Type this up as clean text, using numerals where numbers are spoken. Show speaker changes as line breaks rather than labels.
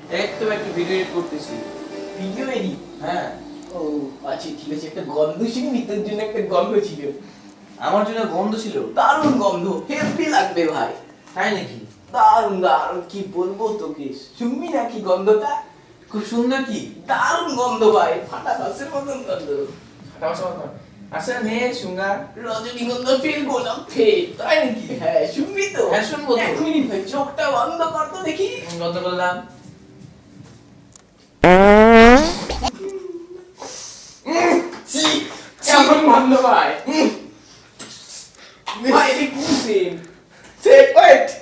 এক তো একটা ভিডিও এডিট করতেছি।
Video edit?
হ্যাঁ।
ও আচ্ছা ঠিক আছে, একটা গন্ধ শুনবি? তোর জন্য একটা গন্ধ ছিল।
আমার জন্য গন্ধ ছিল?
দারুণ গন্ধ, হেভি লাগবে ভাই।
তাই নাকি?
দারুণ দারুণ, কি বলবো তোকে, শুনবি নাকি গন্ধটা?
খুব সুন্দর। কি
দারুণ গন্ধ ভাই, ফাটা বাসের মতন গন্ধ।
আচ্ছা নে শুঙ্গা।
রজনীগন্ধা ফেল, গোলাপ ফেল।
তাই নাকি?
হ্যাঁ শুনবি তো?
হ্যাঁ শুনবো তো।
1 মিনিট ভাই, চোখটা বন্ধ কর তো দেখি।
বন্ধ করলাম।
কেমন গন্ধ ভাই? ভাই এটা কি সেন্ট? Saint wait